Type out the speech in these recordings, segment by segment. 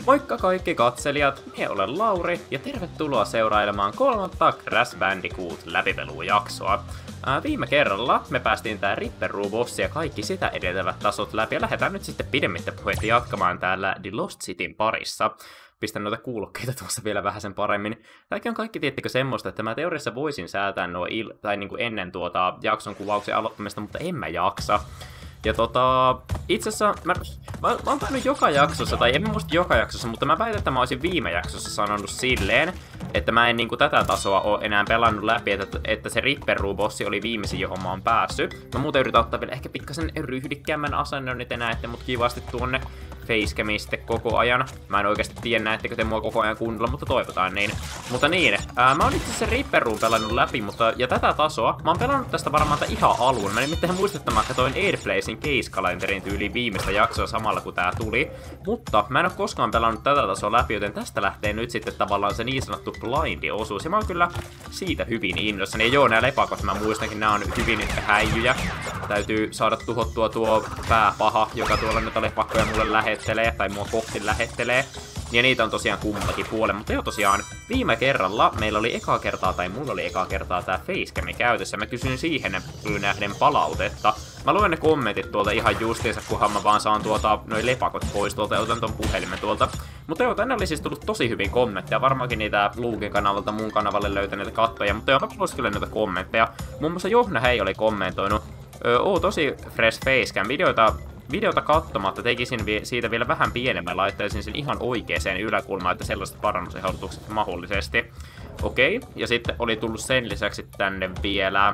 Moikka kaikki katselijat, minä olen Lauri ja tervetuloa seurailemaan kolmatta Crash Bandicoot läpipelujaksoa. Viime kerralla me päästiin tää Ripperoo-bossi ja kaikki sitä edeltävät tasot läpi ja lähdetään nyt sitten pidemmittä puheita jatkamaan täällä The Lost Cityn parissa. Pistän noita kuulokkeita tuossa vielä vähän sen paremmin. Tääkin on kaikki tiettikö semmoista, että mä teoriassa voisin säätää nuo niinku ennen jakson kuvauksen aloittamista, mutta en mä jaksa. Ja itse asiassa mä oon tainnut joka jaksossa, tai en muista joka jaksossa, mutta mä väitän, että mä olisin viime jaksossa sanonut silleen, että mä en niinku tätä tasoa oo enää pelannut läpi, että se Ripperoo-bossi oli viimeisin, johon mä oon päässyt. Mä muuten yritän ottaa vielä ehkä pikkasen ryhdikkäämmän asennon, niin te näette mut kivasti tuonne facecamiin sitten koko ajan. Mä en oikeasti tiedä, näettekö te mua koko ajan kunnolla, mutta toivotaan niin. Mutta niin, mä oon itse asiassa Ripperoon pelannut läpi, ja tätä tasoa, mä oon pelannut tästä varmaan ihan alun. Mä nimittäin muistan, että mä katsoin Airplaysin case-kalenterin tyyliin viimeistä jaksoa samalla kun tää tuli. Mutta mä en oo koskaan pelannut tätä tasoa läpi, joten tästä lähtee nyt sitten tavallaan se niin sanottu blindi-osuus. Ja mä oon kyllä siitä hyvin innoissani. Ja joo, nää lepakot, mä muistankin, nää on hyvin häijyjä. Täytyy saada tuhottua tuo pääpaha, joka tuolla nyt lepakkoja mulle lähettelee, tai mua kohti lähettelee. Ja niitä on tosiaan kummallakin puolen, mutta joo tosiaan viime kerralla meillä oli mulla oli ekaa kertaa tää facecam käytössä. Mä kysyin siihen nähden palautetta. Mä luen ne kommentit tuolta ihan justiinsa, kunhan mä vaan saan noi lepakot pois tuolta ja otan ton puhelimen tuolta. Mutta joo, tänne oli siis tullut tosi hyvin kommentteja. Varmaankin niitä Luukin kanavalta mun kanavalle löytäneitä kattoja, mutta joo, mä kuulosin kyllä noita kommentteja. Muun muassa Johanna Hei oli kommentoinut. Tosi fresh facecam videota katsomatta tekisin siitä vielä vähän pienemmän, laittaisin sen ihan oikeeseen yläkulmaan, että sellaiset parannusehdotukset mahdollisesti. Okei, ja sitten oli tullut sen lisäksi tänne vielä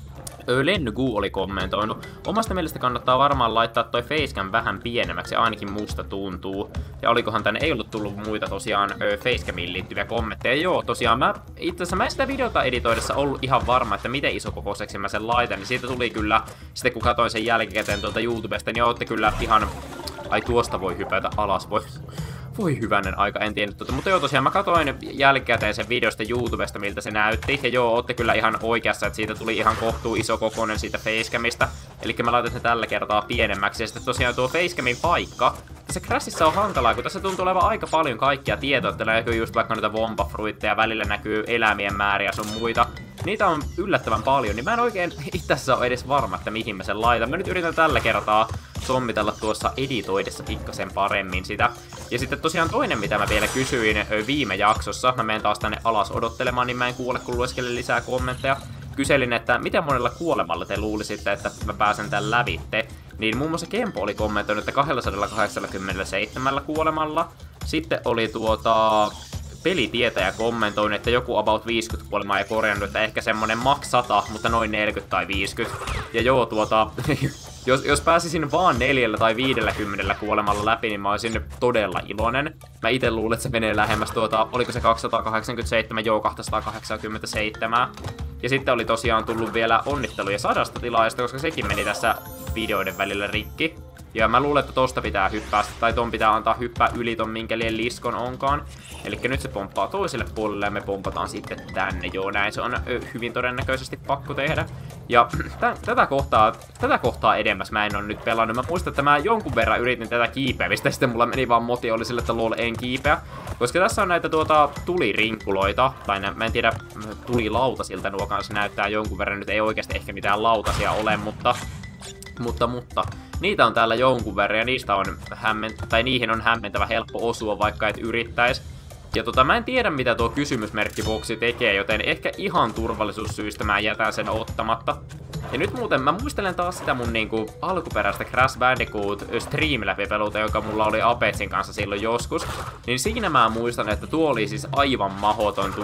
Lennygu oli kommentoinut. Omasta mielestä kannattaa varmaan laittaa toi facecam vähän pienemmäksi, ainakin musta tuntuu. Ja olikohan tänne ei ollut tullut muita tosiaan facecamiin liittyviä kommentteja. Joo, tosiaan itse asiassa mä sitä videota editoidessa ollut ihan varma, että miten isokokoiseksi mä sen laitan. Niin siitä tuli kyllä, sitten kun katsoin sen jälkikäteen tuolta YouTubesta, niin ootte kyllä ihan... Ai tuosta voi hypätä alas, voi hyvänen aika, en tiennyt mutta joo tosiaan mä katsoin jälkikäteen sen videosta YouTubesta, miltä se näytti. Ja joo, ootte kyllä ihan oikeassa, että siitä tuli ihan kohtuu iso kokoinen siitä facecamista. Elikkä mä laitan sen tällä kertaa pienemmäksi. Ja sitten tosiaan tuo facecamin paikka. Tässä Crashissa on hankalaa, kun tässä tuntuu olevan aika paljon kaikkia tietoa, että näkyy just vaikka noita vompafruitteja, välillä näkyy elämien määriä sun muita. Niitä on yllättävän paljon, niin mä en oikein itse asiassa ole edes varma, että mihin mä sen laitan. Mä nyt yritän tällä kertaa sommitella tuossa editoidessa pikkasen paremmin sitä. Ja sitten tosiaan toinen, mitä mä vielä kysyin viime jaksossa, mä menen taas tänne alas odottelemaan, niin mä en kuule, kun lueskelen lisää kommentteja. Kyselin, että miten monella kuolemalla te luulisitte, että mä pääsen tän lävitte. Niin muun muassa Kempo oli kommentoinut, että 287 kuolemalla. Sitten oli pelitietäjä kommentoinut, että joku about 50 kuolemaa ja korjannut, että ehkä semmonen max 100, mutta noin 40 tai 50. Ja joo, jos pääsisin vaan 4 tai 50 kuolemalla läpi, niin mä olisin todella iloinen. Mä ite luulen, että se menee lähemmäs oliko se 287, joo 287. Ja sitten oli tosiaan tullut vielä onnitteluja 100 tilaajasta, koska sekin meni tässä videoiden välillä rikki. Ja mä luulen, että tosta pitää hyppää, tai ton pitää antaa hyppää yli ton minkä liian liskon onkaan. Elikkä nyt se pomppaa toiselle puolelle ja me pompataan sitten tänne. Joo, näin se on hyvin todennäköisesti pakko tehdä. Ja tätä kohtaa edemmäs mä en oo nyt pelannut. Mä muistan, että mä jonkun verran yritin tätä kiipeämistä, ja sitten mulla meni vaan moti oli sille, että lol en kiipeä. Koska tässä on näitä tulirinkkuloita, tai mä en tiedä, tulilautasilta nuo kanssa näyttää jonkun verran. Nyt ei oikeasti ehkä mitään lautasia ole, mutta niitä on täällä jonkun verran ja niistä on niihin on hämmentävä helppo osua, vaikka et yrittäis. Ja mä en tiedä mitä tuo kysymysmerkkiboksi tekee, joten ehkä ihan turvallisuussyistä mä jätän sen ottamatta. Ja nyt muuten mä muistelen taas sitä mun alkuperäistä Crash Bandicoot Stream-läpipeluta, joka mulla oli Apetsin kanssa silloin joskus. Niin siinä mä muistan, että tuo oli siis aivan mahoton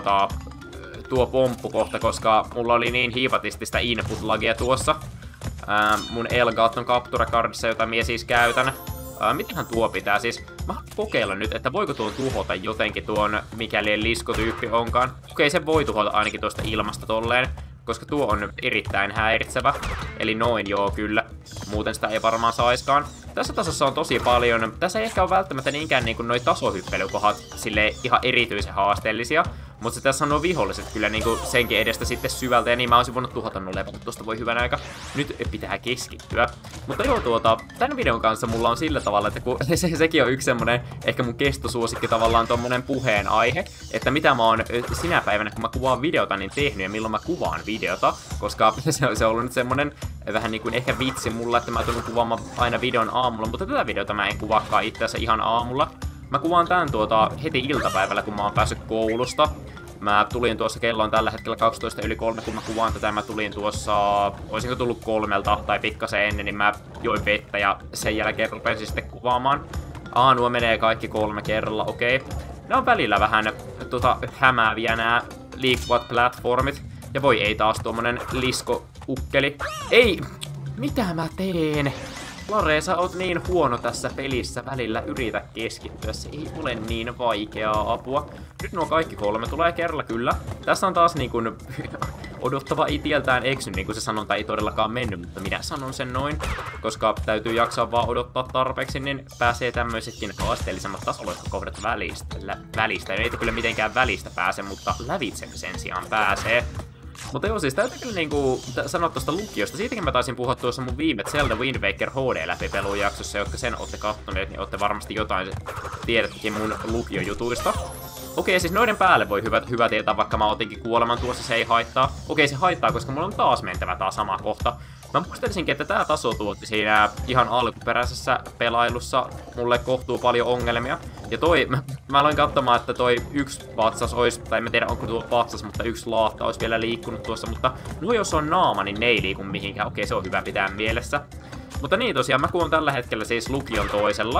tuo pomppukohta, koska mulla oli niin hiivatistista input-lagia tuossa. Mun Elgaton Captura Cardissa, jota mie siis käytän. Mitähän tuo pitää siis? Mä haluan kokeilla nyt, että voiko tuon tuhota jotenkin tuon, mikäli liskotyyppi onkaan. Okei, se voi tuhota ainakin tuosta ilmasta tolleen, koska tuo on erittäin häiritsevä. Eli noin joo kyllä. Muuten sitä ei varmaan saiskaan. Tässä tasossa on tosi paljon. Tässä ei ehkä ole välttämättä niinkään noi tasohyppelykohat silleen ihan erityisen haasteellisia. Mutta se tässä on nuo viholliset kyllä niinku senkin edestä sitten syvältä, ja niin mä olisin voinut tuhota nuo lepat, tuosta voi hyvän aika. Nyt pitää keskittyä. Mutta joo, tän videon kanssa mulla on sillä tavalla, että kun sekin on yksi semmonen, ehkä mun kestosuosikki tavallaan tommonen puheenaihe, että mitä mä oon sinä päivänä, kun mä kuvaan videota, niin tehnyt ja milloin mä kuvaan videota, koska se on ollut nyt semmonen vähän niin kuin ehkä vitsi mulla, että mä tulen kuvaamaan aina videon aamulla, mutta tätä videota mä en kuvaakaan itse asiassa ihan aamulla. Mä kuvaan tän heti iltapäivällä, kun mä oon päässyt koulusta. Mä tulin tuossa, kello on tällä hetkellä 12:03, kun mä kuvaan tätä. Mä tulin tuossa, olisinko tullut 3 tai pikkasen ennen, niin mä join vettä ja sen jälkeen rupesin sitten kuvaamaan. Nuo menee kaikki 3 kerralla, okei. Ne on välillä vähän hämääviä nää liikkuvat platformit. Ja voi ei taas tuommoinen lisko-ukkeli. Ei! Mitä mä teen? Lare, sä oot niin huono tässä pelissä, välillä yritä keskittyä, se ei ole niin vaikeaa apua. Nyt nuo kaikki 3 tulee kerralla kyllä. Tässä on taas niin kuin odottava itieltään eksy, niin kuin se sanonta ei todellakaan mennyt, mutta minä sanon sen noin. Koska täytyy jaksaa vaan odottaa tarpeeksi, niin pääsee tämmöisetkin haasteellisemmat tasoloikkokohdat välistä. Ei kyllä mitenkään välistä pääse, mutta lävitse sen sijaan pääsee. Mutta joo, siis täytyy kyllä niinku sanoa tuosta lukiosta. Siitäkin mä taisin puhua tuossa mun viime Zelda Wind Waker HD-läpipelujaksossa, jotka sen ootte kattoneet, niin ootte varmasti jotain tiedättekin mun lukiojutuista. Okei, siis noiden päälle voi hyvä tietää, vaikka mä otinkin kuoleman tuossa, se ei haittaa. Okei, se haittaa, koska mulla on taas mentävä tää sama kohta. Mä muistelisinkin, että tää taso tuotti siinä ihan alkuperäisessä pelailussa mulle kohtuu paljon ongelmia. Ja mä aloin katsomaan, että toi yksi vatsas olisi, tai en tiedä onko tuo vatsas, mutta yksi laatta olisi vielä liikkunut tuossa, mutta no jos on naama, niin ne ei liiku mihinkään. Okei, se on hyvä pitää mielessä. Mutta niin tosiaan, mä kuun tällä hetkellä siis lukion toisella.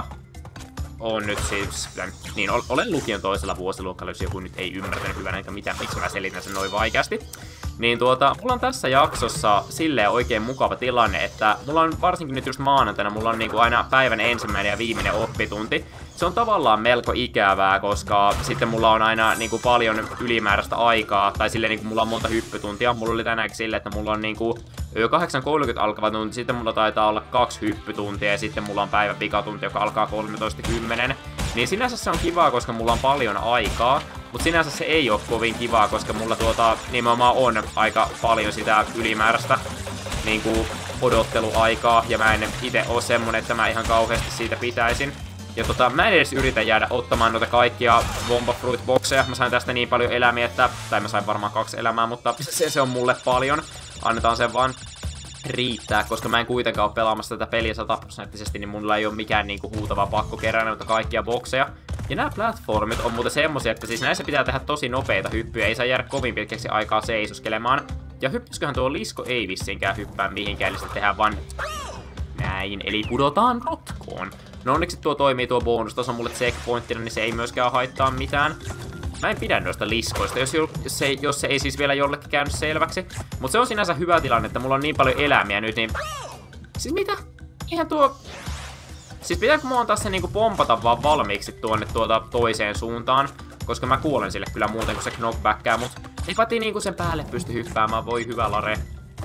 On nyt siis, niin olen lukion toisella vuosiluokalla, jos joku nyt ei ymmärtänyt hyvänä enkä mitään, miksi mä selitän sen noin vaikeasti. Niin mulla on tässä jaksossa silleen oikein mukava tilanne, että mulla on varsinkin nyt just maanantaina, mulla on niinku aina päivän ensimmäinen ja viimeinen oppitunti. Se on tavallaan melko ikävää, koska sitten mulla on aina niinku paljon ylimääräistä aikaa, tai silleen niinku mulla on monta hyppytuntia. Mulla oli tänäänkin silleen, että mulla on niinku 8:30 alkava tunti, sitten mulla taitaa olla 2 hyppytuntia, ja sitten mulla on päivän pikatunti, joka alkaa 13:10. Niin sinänsä se on kivaa, koska mulla on paljon aikaa, mutta sinänsä se ei ole kovin kivaa, koska mulla nimenomaan on aika paljon sitä ylimääräistä niinku odotteluaikaa, ja mä en itse oo semmonen, että mä ihan kauheasti siitä pitäisin. Ja mä en edes yritä jäädä ottamaan noita kaikkia Wumpa Fruit boxeja. Mä sain tästä niin paljon elämiä, tai mä sain varmaan 2 elämää, mutta se on mulle paljon. Annetaan sen vaan riittää, koska mä en kuitenkaan ole pelaamassa tätä peliä 100%, niin mulla ei ole mikään niinku huutava pakko kerää noita kaikkia bokseja. Ja nämä platformit on muuten semmosia, että siis näissä pitää tehdä tosi nopeita hyppyjä, ei saa jäädä kovin pitkäksi aikaa seisoskelemaan. Ja hyppysköhän tuo lisko ei vissiinkään hyppää mihinkään, eli sitä tehdään vaan näin, eli pudotaan rotkoon. No onneksi tuo toimii tuo bonustaso mulle checkpointtina, niin se ei myöskään haittaa mitään. Mä en pidä noista liskoista, jos se ei siis vielä jollekin käynyt selväksi. Mutta se on sinänsä hyvä tilanne, että mulla on niin paljon elämiä nyt, niin... Siis mitä? Eihän tuo... Siis pitääkö mua antaa se niinku pompata vaan valmiiksi tuonne toiseen suuntaan? Koska mä kuolen sille kyllä muuten, kun se knockbackää, mut... Ei pati niinku sen päälle pysty hyppäämään, voi hyvä Lare.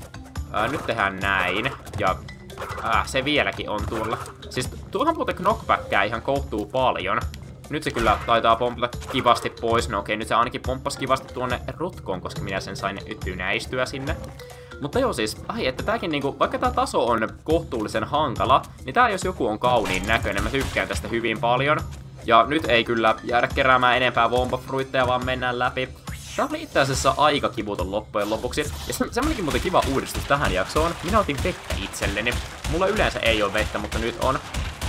Nyt tehdään näin, ja... se vieläkin on tuolla. Siis tuohan muuten knockbackää ihan kohtuu paljon. Nyt se kyllä taitaa pompata kivasti pois. No okei, nyt se ainakin pomppasi kivasti tuonne rotkoon, koska minä sen sain tynäistyä sinne. Mutta joo siis, että tääkin niinku, vaikka tää taso on kohtuullisen hankala, niin tää jos joku on kauniin näköinen, mä tykkään tästä hyvin paljon. Ja nyt ei kyllä jäädä keräämään enempää Wumpa Fruitteja, vaan mennään läpi. Tää oli itse asiassa aika kivuton loppujen lopuksi. Ja semmonenkin muuten kiva uudistus tähän jaksoon. Minä otin vettä itselleni. Mulla yleensä ei ole vettä, mutta nyt on.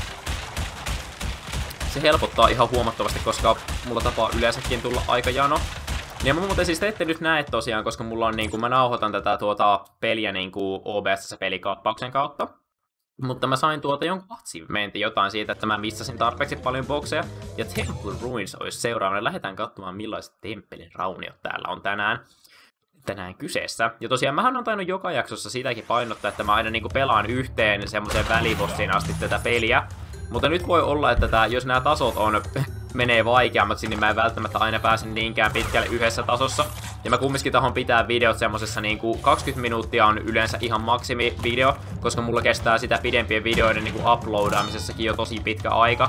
Se helpottaa ihan huomattavasti, koska mulla tapaa yleensäkin tulla aika jano. Ja muuten siis te ette nyt näe tosiaan, koska mulla on niinku, mä nauhoitan tätä peliä niinku OBS-pelikaappauksen kautta. Mutta mä sain jonkun achievementin jotain siitä, että mä missasin tarpeeksi paljon bokseja. Ja Temple Ruins olisi seuraavana. Lähdetään katsomaan millaiset temppelin rauniot täällä on tänään kyseessä. Ja tosiaan mähän on tainnut joka jaksossa sitäkin painottaa, että mä aina niinku pelaan yhteen semmoiseen välibossiin asti tätä peliä. Mutta nyt voi olla, että jos nämä tasot menee vaikeammaksi, niin mä en välttämättä aina pääse niinkään pitkälle yhdessä tasossa. Ja mä kumminkin tahon pitää videot semmosessa niinku 20 minuuttia on yleensä ihan maksimivideo, koska mulla kestää sitä pidempien videoiden niinku uploadaamisessakin jo tosi pitkä aika.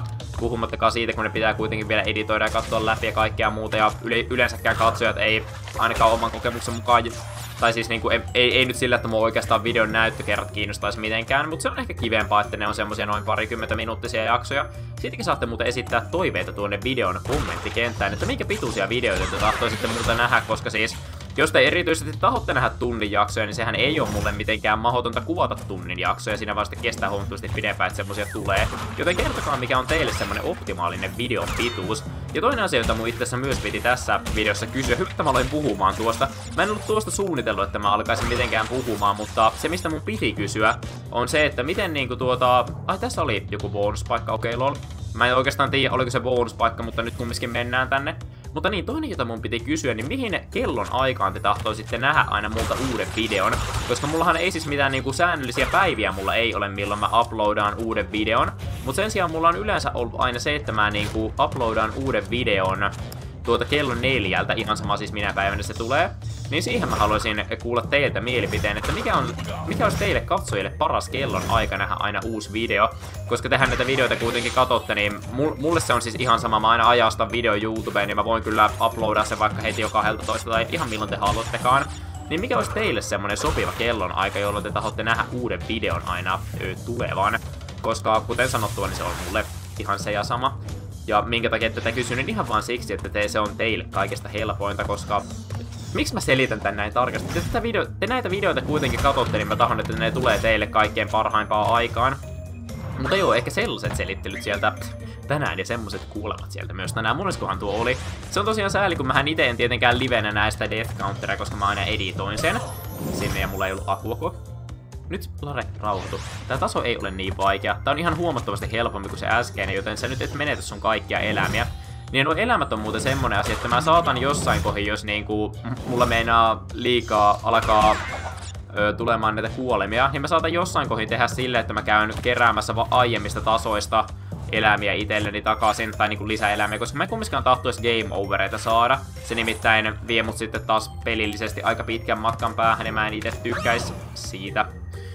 Puhumattakaan siitä, kun ne pitää kuitenkin vielä editoida ja katsoa läpi ja kaikkea muuta. Ja yleensäkään katsojat ei ainakaan oman kokemuksen mukaan... Tai siis niinku, ei nyt sillä, että mua oikeastaan videon näyttökerrat kiinnostaisi mitenkään, mutta se on ehkä kivempaa, että ne on semmosia noin 20 minuuttisia jaksoja. Sittenkin saatte muuten esittää toiveita tuonne videon kommenttikenttään, että minkä pituisia videoita te tahtoisitte muuta nähdä, koska siis... Jos te erityisesti tahotte nähdä tunnin jaksoja, niin sehän ei ole mulle mitenkään mahdotonta kuvata tunnin jaksoja. Siinä vasta kestää huomattavasti pidempään, että semmosia tulee. Joten kertokaa, mikä on teille semmonen optimaalinen videon pituus. Ja toinen asia, jota mun itse myös piti tässä videossa kysyä. Hyvä, että mä aloin puhumaan tuosta. Mä en ollut tuosta suunnitellut, että mä alkaisin mitenkään puhumaan, mutta se, mistä mun piti kysyä, on se, että miten niinku Ai, tässä oli joku bonuspaikka, okei lol. Mä en oikeastaan tiedä, oliko se bonuspaikka, mutta nyt kumminkin mennään tänne. Mutta niin, toinen, jota mun piti kysyä, niin mihin kellon aikaan te tahtoisitte nähdä aina multa uuden videon? Koska mullahan ei siis mitään niinku säännöllisiä päiviä mulla ei ole, milloin mä uploadaan uuden videon. Mutta sen sijaan mulla on yleensä ollut aina se, että mä niinku uploadaan uuden videon kello 4, ihan sama siis minä päivänä se tulee. Niin siihen mä haluaisin kuulla teiltä mielipiteen, että mikä olisi teille katsojille paras kellon aika nähdä aina uusi video. Koska tehän näitä videoita kuitenkin katsotte, niin mulle se on siis ihan sama, mä aina ajastan video YouTubeen, niin mä voin kyllä uploadaa se vaikka heti jo 12 tai ihan milloin te haluattekaan. Niin mikä olisi teille semmonen sopiva kellon aika, jolloin te tahotte nähdä uuden videon aina tulevan? Koska kuten sanottua, niin se on mulle ihan se ja sama. Ja minkä takia tätä kysyn, niin ihan vaan siksi, että se on teille kaikesta helpointa, koska... Miksi mä selitän tän näin tarkasti? Te näitä videoita kuitenkin katsotte, niin mä tahon, että ne tulee teille kaikkein parhaimpaan aikaan. Mutta joo, ehkä sellaiset selittelyt sieltä tänään ja semmoset kuulemat sieltä myös tänään. Monneskohan tuo oli? Se on tosiaan sääli, kun mähän ite en tietenkään livenä näistä Death Counteria, koska mä aina editoin sen sinne ja mulla ei ollut akuako. Nyt Lare, rauhoitu. Tää taso ei ole niin vaikea. Tää on ihan huomattavasti helpompi kuin se äskeinen, joten sä nyt et menetä sun kaikkia elämiä. Niin nuo elämät on muuten semmonen asia, että mä saatan jossain kohin, jos niinku mulla meinaa liikaa alkaa tulemaan näitä kuolemia, niin mä saatan jossain kohin tehdä silleen, että mä käyn keräämässä aiemmista tasoista elämiä itselleni takaisin, tai niinku lisäelämiä, koska mä en kumminkaan tahtois game overeita saada. Se nimittäin vie mut sitten taas pelillisesti aika pitkän matkan päähän, ja mä en ite tykkäis siitä.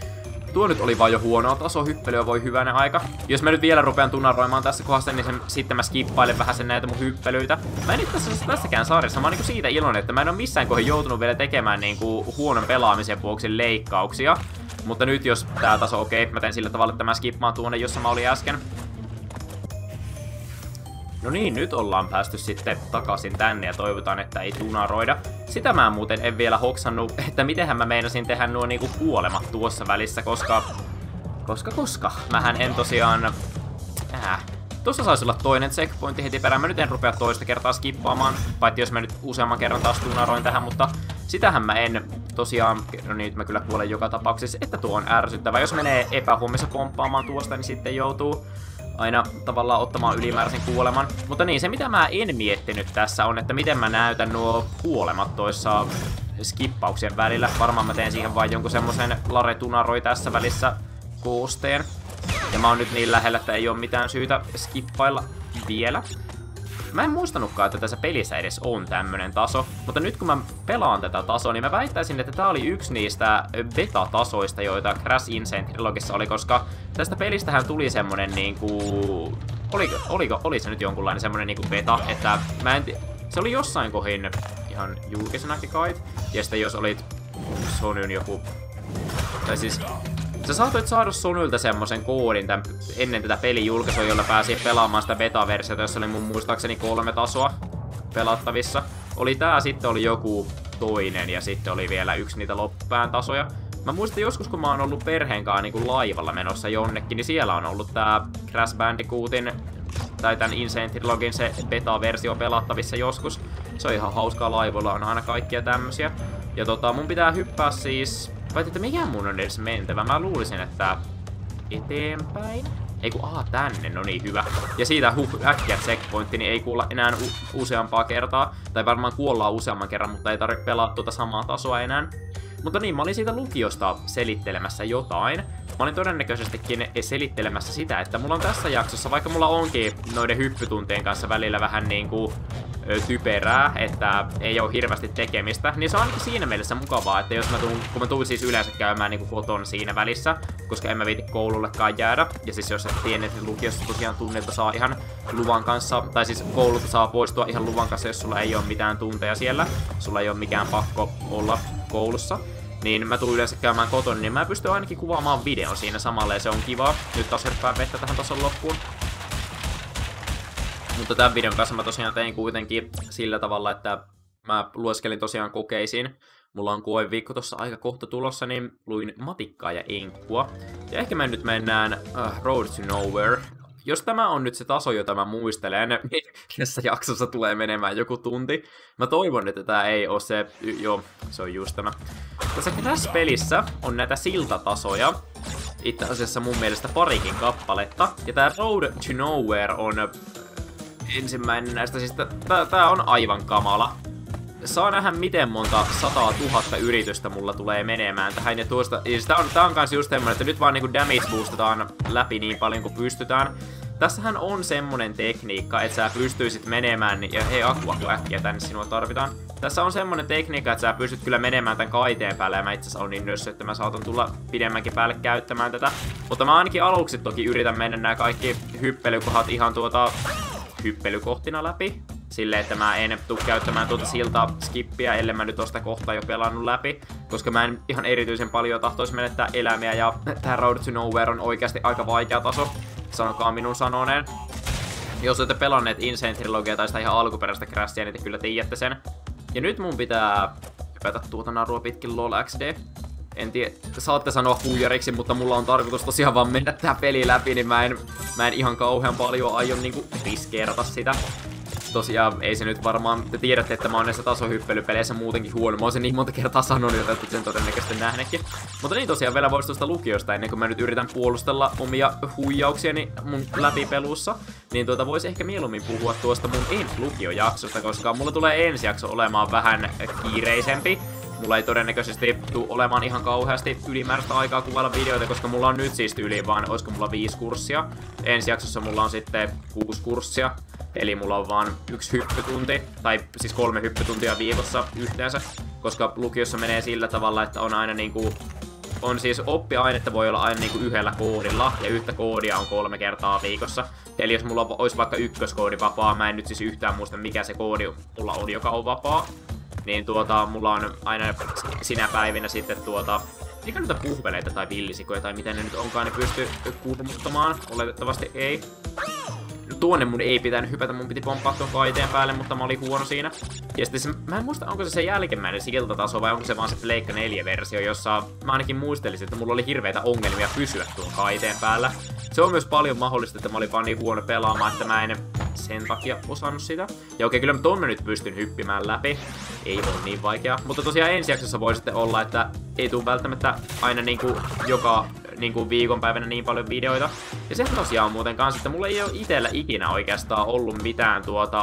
Tuo nyt oli vaan jo huonoa tasohyppelyä, voi hyvänen aika. Jos mä nyt vielä rupean tunaroimaan tässä kohdassa, niin sitten mä skippailen vähän sen näitä mun hyppelyitä. Mä en itse asiassa tässäkään sarjassa, mä oon niinku siitä iloinen, että mä en oo missään kohdin joutunut vielä tekemään niinku huonon pelaamisen vuoksi leikkauksia. Mutta nyt jos tää taso okei, mä teen sillä tavalla, että mä skippaan tuonne, jossa mä olin äsken. No niin, nyt ollaan päästy sitten takaisin tänne ja toivotaan, että ei tunaroida. Sitä mä muuten en vielä hoksannut, että mitenhän mä meinasin tehdä nuo niinku kuolemat tuossa välissä, koska mähän en tosiaan... Tuossa saisi olla toinen checkpointti heti perään. Mä nyt en rupea toista kertaa skippaamaan, paitsi jos mä nyt useamman kerran taas tunaroin tähän, mutta sitähän mä en tosiaan... No niin, mä kyllä kuolen joka tapauksessa, että tuo on ärsyttävä. Jos menee epähuomissa pomppaamaan tuosta, niin sitten joutuu aina tavallaan ottamaan ylimääräisen kuoleman. Mutta niin, se mitä mä en miettinyt tässä on, että miten mä näytän nuo kuolemat toissa skippauksien välillä. Varmaan mä teen siihen vain jonkun semmosen Lare tunaroi tässä välissä koosteen. Ja mä oon nyt niin lähellä, että ei oo mitään syytä skippailla vielä. Mä en muistanutkaan, että tässä pelissä edes on tämmönen taso, mutta nyt kun mä pelaan tätä tasoa, niin mä väittäisin, että tää oli yksi niistä beta-tasoista, joita Crash Insane Trilogissa oli, koska tästä pelistähän tuli semmonen niinku... Oli se nyt jonkunlainen semmonen niinku beta, että mä en se oli jossain kohin ihan julkisenakin kai, ja sitten jos olit Sonyn joku... Tai siis... Sä saatoit saada Sonylta semmosen koodin ennen tätä pelin julkaisua, jolla pääsi pelaamaan sitä beta-versiota, jossa oli mun muistaakseni 3 tasoa pelattavissa. Oli tää, sitten oli joku toinen ja sitten oli vielä yksi niitä loppupään tasoja. Mä muistan joskus, kun mä oon ollut perheenkaan niinku laivalla menossa jonnekin, niin siellä on ollut tää Crash Bandicootin tai tän Insane Trilogin se beta-versio pelattavissa joskus. Se on ihan hauskaa, laivoilla on aina kaikkia tämmösiä. Ja mun pitää hyppää siis... Vai että mikä mun on edes mentävä? Mä luulisin, että eteenpäin. Ei kun tänne, no niin hyvä. Ja siitä äkkiä checkpointti, niin ei kuulla enää useampaa kertaa. Tai varmaan kuollaan useamman kerran, mutta ei tarvitse pelaa tuota samaa tasoa enää. Mutta niin, mä olin siitä lukiosta selittelemässä jotain. Mä olin todennäköisestikin selittelemässä sitä, että mulla on tässä jaksossa, vaikka mulla onkin noiden hyppytuntien kanssa välillä vähän niinku typerää, että ei oo hirveästi tekemistä, niin se on ainakin siinä mielessä mukavaa, että jos kun mä tuun siis yleensä käymään niinku koton siinä välissä, koska en mä viiti koulullekaan jäädä, ja siis jos et tienneet, niin lukiossa tosiaan tunnilta saa ihan luvan kanssa, tai siis koululta saa poistua ihan luvan kanssa, jos sulla ei oo mitään tunteja siellä, sulla ei oo mikään pakko olla koulussa, niin mä tuun yleensä käymään kotona, niin mä pystyn ainakin kuvaamaan videon siinä samalla, ja se on kivaa. Nyt taas herppää vettä tähän tason loppuun. Mutta tämän videon kanssa mä tosiaan tein kuitenkin sillä tavalla, että mä lueskelin tosiaan kokeisiin. Mulla on koeviikko tossa aika kohta tulossa, niin luin matikkaa ja enkkua. Ja ehkä me nyt mennään Road to Nowhere. Jos tämä on nyt se taso, jota mä muistelen, niin tässä jaksossa tulee menemään joku tunti. Mä toivon, että tää ei oo se... Joo, se on just tämä. Tässä Crash-pelissä on näitä siltatasoja. Itse asiassa mun mielestä parikin kappaletta. Ja tää Road to Nowhere on ensimmäinen näistä. Siis tää on aivan kamala. Saa nähdä miten monta 100 000 yritystä mulla tulee menemään tähän ja tuosta. Siis tää on kans just semmonen, että nyt vaan niinku damage boostataan läpi niin paljon kuin pystytään. Tässähän on semmonen tekniikka, että sä pystyisit menemään, ja hei Aku äkkiä tänne sinua tarvitaan. Tässä on semmonen tekniikka, että sä pystyt kyllä menemään tän kaiteen päälle, ja mä itse asiassa on niin nössö, että mä saatan tulla pidemmänkin päälle käyttämään tätä. Mutta mä ainakin aluksi toki yritän mennä nää kaikki hyppelykohat ihan hyppelykohtina läpi. Silleen, että mä en tuu käyttämään tuota silta-skippiä, ellei mä nyt osta kohtaa jo pelannut läpi. Koska mä en ihan erityisen paljon tahtoisi menettää elämiä, ja tää Road to Nowhere on oikeasti aika vaikea taso. Sanokaa minun sanoneen. Jos olette pelanneet Insane Trilogia tai sitä ihan alkuperäistä Crashia, niin te kyllä tiedätte sen. Ja nyt mun pitää hypätä tuota narua pitkin LOL XD. En tiedä, saatte sanoa huijariksi, mutta mulla on tarkoitus tosiaan vaan mennä tää peli läpi, niin mä en ihan kauhean paljon aio niinku riskeerata sitä. Tosiaan ei se nyt varmaan, te tiedätte, että mä oon näissä tasohyppelypeleissä muutenkin huono. Mä oon sen niin monta kertaa sanonut, että sen todennäköisesti nähnekin. Mutta niin tosiaan vielä voisi tuosta lukiosta ennen kuin mä nyt yritän puolustella omia huijauksiani mun läpipelussa. Niin voisi ehkä mieluummin puhua tuosta mun lukiojaksosta, koska mulla tulee ensi jakso olemaan vähän kiireisempi. Mulla ei todennäköisesti tule olemaan ihan kauheasti ylimääräistä aikaa kuvailla videoita, koska mulla on nyt siis yli vaan, olisiko mulla 5 kurssia. Ensi jaksossa mulla on sitten 6 kurssia. Eli mulla on vaan 1 hyppytunti, tai siis 3 hyppytuntia viikossa yhteensä. Koska lukiossa menee sillä tavalla, että on aina niinku... On siis oppiainetta voi olla aina niinku yhdellä koodilla, ja yhtä koodia on 3 kertaa viikossa. Eli jos mulla olisi vaikka ykköskoodi vapaa, mä en nyt siis yhtään muista mikä se koodi mulla on, joka on vapaa. Niin mulla on aina sinä päivinä sitten eikä noita puhveleita tai villisikoja tai miten ne nyt onkaan, ne pystyy kurmuttamaan. Oletettavasti ei. No tuonne mun ei pitänyt hypätä, mun piti pomppaa tuon kaiteen päälle, mutta mä olin huono siinä. Ja sitten mä en muista, onko se jälkimmäinen siltataso vai onko se vaan se Pleikka 4-versio, jossa mä ainakin muistelisin, että mulla oli hirveitä ongelmia pysyä tuon kaiteen päällä. Se on myös paljon mahdollista, että mä olin vaan niin huono pelaamaan, että mä en sen takia osannut sitä. Ja okei, kyllä mä tuon nyt pystyn hyppimään läpi. Ei ole niin vaikea. Mutta tosiaan ensi jaksossa voi sitten olla, että ei tule välttämättä aina joka viikonpäivänä niin paljon videoita. Ja se tosiaan on muuten kanssa, että mulla ei ole itellä ikinä oikeastaan ollut mitään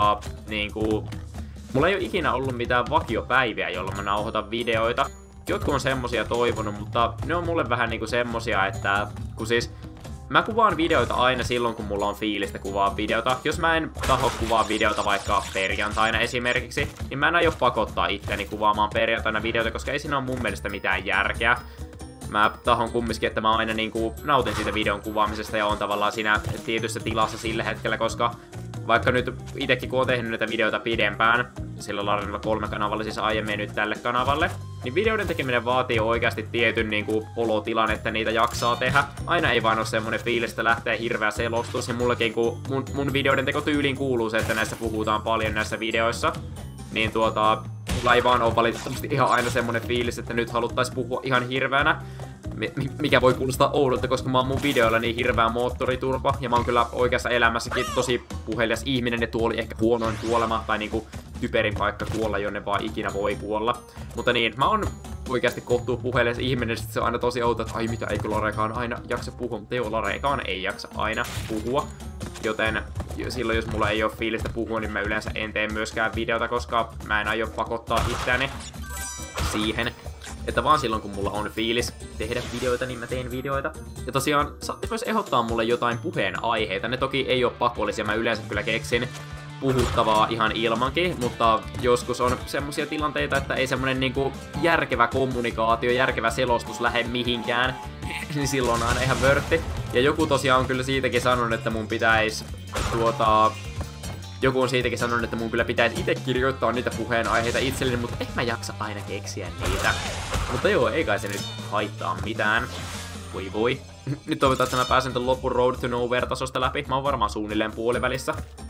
mulla ei ole ikinä ollut mitään vakiopäiviä, jolloin mä nauhoitan videoita. Jotkut on semmosia toivonut, mutta ne on mulle vähän semmosia, että kun siis mä kuvaan videoita aina silloin, kun mulla on fiilistä kuvaa videota. Jos mä en taho kuvaa videota vaikka perjantaina esimerkiksi, niin mä en aio pakottaa itseäni kuvaamaan perjantaina videoita, koska ei siinä ole mun mielestä mitään järkeä. Mä tahon kumminkin, että mä aina nautin siitä videon kuvaamisesta ja on tavallaan siinä tietyssä tilassa sillä hetkellä, koska vaikka nyt itekin kun on tehnyt näitä videoita pidempään, sillä Larinilla 3 kanavalle siis aiemmin nyt tälle kanavalle, niin videoiden tekeminen vaatii oikeasti tietyn olotilan, että niitä jaksaa tehdä. Aina ei vaan ole semmonen fiilis, että lähtee hirveä selostus, ja mullakin kun mun videoiden tekotyyliin kuuluu se, että näissä puhutaan paljon näissä videoissa, niin mulla ei vaan ole valitettavasti ihan aina semmonen fiilis, että nyt haluttais puhua ihan hirveänä. Mikä voi kuulostaa oudolta, koska mä oon mun videoilla niin hirveä moottoriturpa, ja mä oon kyllä oikeassa elämässäkin tosi puhelias ihminen, ja tuo oli ehkä huonoin kuolema, tai typerin paikka kuolla, jonne vaan ikinä voi kuolla. Mutta niin, mä oon oikeasti kohtuu puhelias ihminen, sit se on aina tosi outo, että ai mitä, eikö Larekaan aina jaksa puhua, mutta joo, Larekaan ei jaksa aina puhua. Joten silloin, jos mulla ei oo fiilistä puhua, niin mä yleensä en tee myöskään videota, koska mä en aio pakottaa itseäni siihen. että vaan silloin kun mulla on fiilis tehdä videoita, niin mä teen videoita. Ja tosiaan saatte myös ehdottaa mulle jotain puheenaiheita. Ne toki ei oo pakollisia, mä yleensä kyllä keksin puhuttavaa ihan ilmankin, mutta joskus on semmosia tilanteita, että ei semmonen niinku järkevä kommunikaatio, järkevä selostus lähde mihinkään, niin silloin on aina ihan vörtti. Ja joku tosiaan on kyllä siitäkin sanonut, että mun pitäis joku on siitäkin sanonut, että mun kyllä pitäisi itse kirjoittaa niitä puheenaiheita itselleni, mutta mä jaksa aina keksiä niitä. Mutta joo, ei kai se nyt haittaa mitään. Voi. Nyt toivotaan, että mä pääsen ton lopun Road to Nowhere-tasosta läpi. Mä oon varmaan suunnilleen puolivälissä.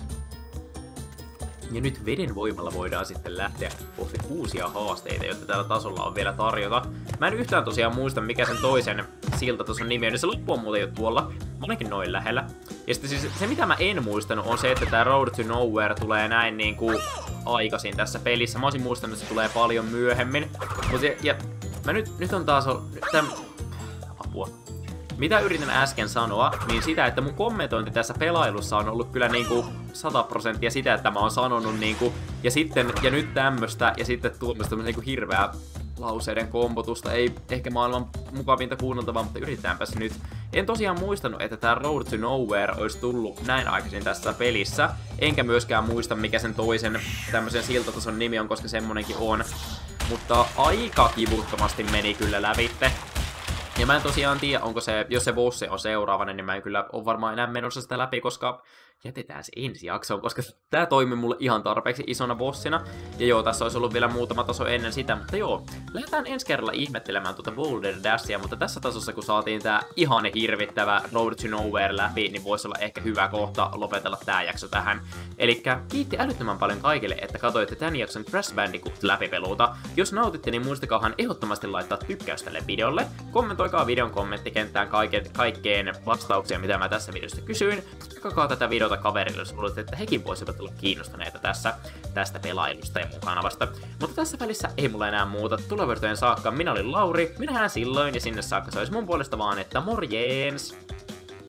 Ja nyt veden voimalla voidaan sitten lähteä kohti uusia haasteita, joita tällä tasolla on vielä tarjota. Mä en yhtään tosiaan muista, mikä sen toisen siltatason nimi on, niin se loppu on muuten jo tuolla. Mä olenkin noin lähellä. Ja sitten siis se, mitä mä en muistanut, on se, että tää Road to Nowhere tulee näin niinku aikaisin tässä pelissä. Mä olisin muistanut, että se tulee paljon myöhemmin. Ja mä nyt on taas apua. Mitä yritin äsken sanoa, niin sitä, että mun kommentointi tässä pelailussa on ollut kyllä niinku 100% sitä, että mä oon sanonut niinku, ja nyt tämmöstä, ja sitten tuommoista niinku hirveää lauseiden kompotusta. Ei ehkä maailman mukavinta kuunneltavaa, mutta yritetäänpäs nyt. En tosiaan muistanut, että tää Road to Nowhere olisi tullut näin aikaisin tässä pelissä, enkä myöskään muista, mikä sen toisen tämmöisen siltatason nimi on, koska semmonenkin on. Mutta aika kivuttomasti meni kyllä lävitte. Ja mä en tosiaan tiedä, onko se, jos se bossi on seuraavana, niin mä en kyllä ole varmaan enää menossa sitä läpi, koska jätetään se ensi jaksoon, koska tää toimi mulle ihan tarpeeksi isona bossina. Ja joo, tässä olisi ollut vielä muutama taso ennen sitä, mutta joo, lähdetään ensi kerralla ihmettelemään tuota Boulder Dashia, mutta tässä tasossa kun saatiin tää ihan hirvittävä Road to Nowhere läpi, niin voisi olla ehkä hyvä kohta lopetella tää jakso tähän. Elikkä kiitti älyttömän paljon kaikille, että katsoitte tän jakson Crash Bandicoot läpipeluuta. Jos nautitte, niin muistakaahan ehdottomasti laittaa tykkäys tälle videolle. Kommentoikaa videon kommenttikenttään kaikkeen vastauksia, mitä mä tässä videosta kysyin. Jakakaa tätä videota kaverille, jos luulet, että hekin voisivat olla kiinnostuneita tästä pelailusta ja mun kanavasta. Mutta tässä välissä ei mulla enää muuta. Tulevaisuuteen saakka minä olin Lauri, minä silloin ja sinne saakka se olisi mun puolesta vaan, että morjens!